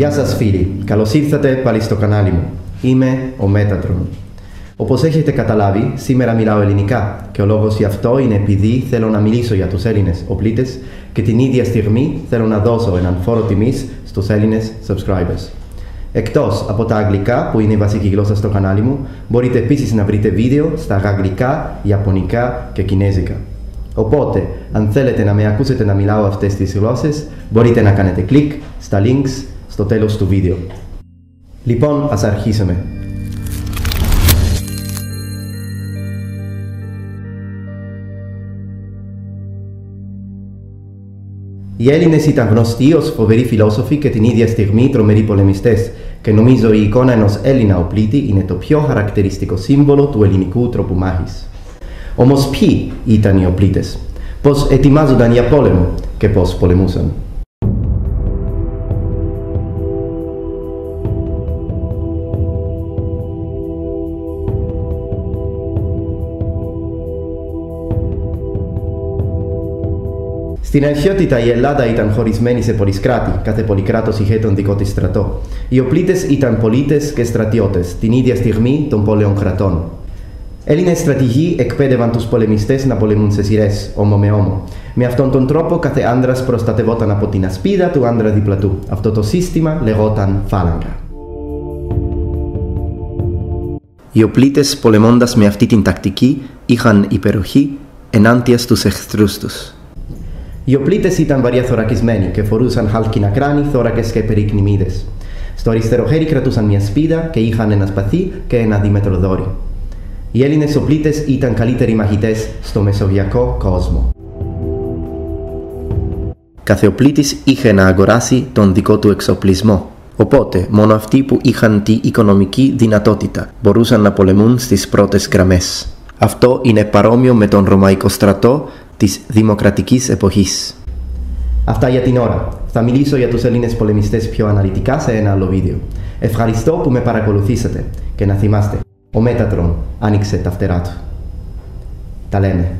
Γεια σας φίλοι, καλώς ήρθατε πάλι στο κανάλι μου. Είμαι ο Metatron. Όπως έχετε καταλάβει, σήμερα μιλάω ελληνικά και ο λόγος γι' αυτό είναι επειδή θέλω να μιλήσω για τους Έλληνες οπλίτες και την ίδια στιγμή θέλω να δώσω έναν φόρο τιμής στους Έλληνες subscribers. Εκτός από τα αγγλικά, που είναι η βασική γλώσσα στο κανάλι μου, μπορείτε επίσης να βρείτε βίντεο στα γαλλικά, ιαπωνικά και κινέζικα. Οπότε, αν θέλετε να με ακούσετε να μιλάω αυτές τις γλώσσες, μπορείτε να κάνετε κλικ στα links στο τέλος του βίντεο. Λοιπόν, ας αρχίσουμε. Οι Έλληνες ήταν γνωστοί ως φοβεροί φιλόσοφοι και την ίδια στιγμή τρομεροί πολεμιστές και νομίζω η εικόνα ενός Έλληνα οπλίτη είναι το πιο χαρακτηριστικό σύμβολο του ελληνικού τρόπου μάχης. Όμως ποιοι ήταν οι οπλίτες, πώς ετοιμάζονταν για πόλεμο και πώς πολεμούσαν. Στην αρχαιότητα η Ελλάδα ήταν χωρισμένη σε πολυκράτη, κάθε πολυκράτος είχε τον δικό της στρατό. Οι οπλίτες ήταν πολίτες και στρατιώτες, την ίδια στιγμή των πόλεων κρατών. Έλληνες στρατηγοί εκπαίδευαν τους πολεμιστές να πολεμούν σε σειρές, ώμο με ώμο. Με αυτόν τον τρόπο κάθε άνδρας προστατευόταν από την ασπίδα του άνδρα δίπλα του. Αυτό το σύστημα λεγόταν φάλαγγα. Οι οπλίτες πολεμώντας με αυτή την τακτική είχαν υπεροχή ενάντια στους εχθρούς τους. Οι οπλίτες ήταν βαριά θωρακισμένοι και φορούσαν χάλκινα κράνη, θώρακες και περικνημίδες. Στο αριστερό χέρι κρατούσαν μια σπίδα και είχαν ένα σπαθί και ένα δίμετρο δόρυ. Οι Έλληνες οπλίτες ήταν καλύτεροι μαχητές στο μεσογειακό κόσμο. Κάθε οπλίτης είχε να αγοράσει τον δικό του εξοπλισμό. Οπότε, μόνο αυτοί που είχαν τη οικονομική δυνατότητα μπορούσαν να πολεμούν στις πρώτες γραμμές. Αυτό είναι παρόμοιο με τον Ρωμαϊκό στρατό της δημοκρατικής εποχής. Αυτά για την ώρα. Θα μιλήσω για τους Έλληνες πολεμιστές πιο αναλυτικά σε ένα άλλο βίντεο. Ευχαριστώ που με παρακολουθήσατε και να θυμάστε, ο Metatron άνοιξε τα φτερά του. Τα λέμε.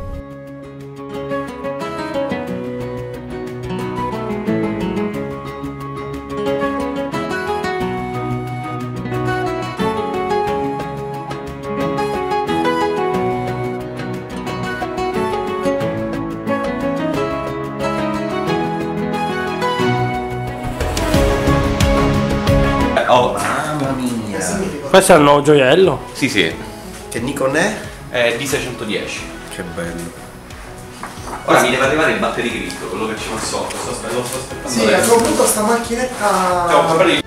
Oh, mamma mia! Questo è il nuovo gioiello? Sì, sì, Che Nikon è? è D610. Che bello. Ora mi deve arrivare il battery grip, quello che ci va sotto. Sto aspettando Sì, a un punto sta macchinetta... Ciao,